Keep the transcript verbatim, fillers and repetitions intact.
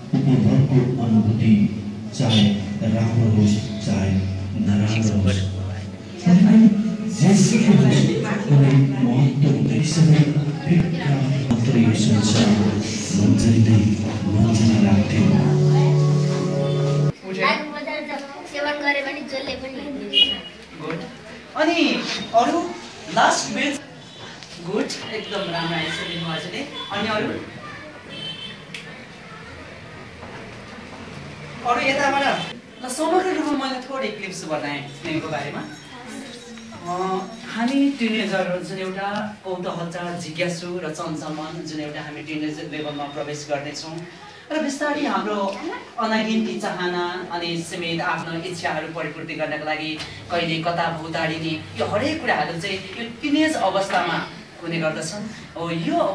उपभोगको अनुभूति चाहे राम्रो होस् चाहे नराम्रो होस् जेसुकै होस् कुनै महत्त्व हुँदैन सबै मात्र यो संसार मन्जरीले मन्जरी लाग्थ्यो सेवन गरे पनि जसले पनि गुड अनि अरु लास्ट बेच गुड एकदम राम्रो आन्सर दिनुभएको छ नि अनि अरु अरु यताबाट ल समग्र रूपमा मैले थोरै क्लिप्स बताएँ स्नेहको बारेमा हामी टिनेजरहरू जुन एउटा कौतूहलता जिज्ञासु र चञ्चलमन जुन एउटा हामी टिनेजर लेभलमा प्रवेश गर्नेछौँ र बिस्तारै हाम्रो अनागिन्ती चाहना अनि समेत आफ्नो इच्छाहरू परिपूर्ति गर्नका लागि कहिले कता भौताडिने यो हरेक कुराहरू चाहिँ यो टिनेज अवस्थामा हुने गर्दछन् हो यो